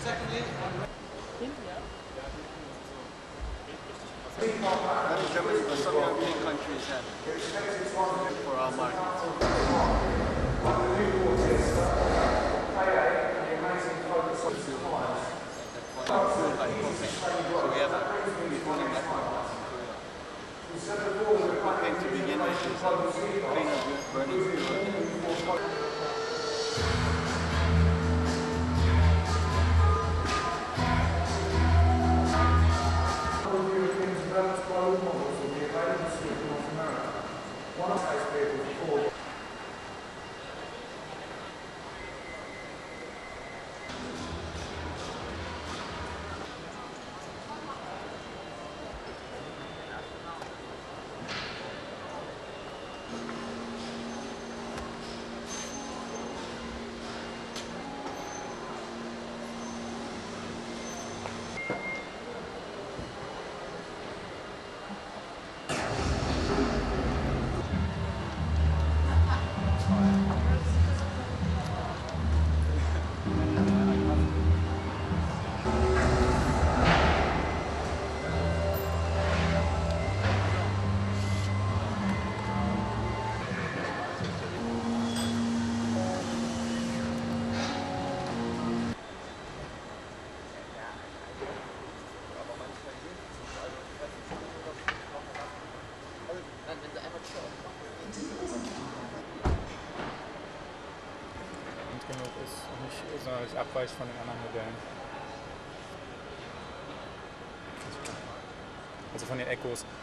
Not in Germany, but some European countries have for our market. So we have a refueling network in Korea. Propane to begin with is cleaner burning fuel. Genug ist und nicht sonderlich abweicht von den anderen Modellen. Also von den Echos.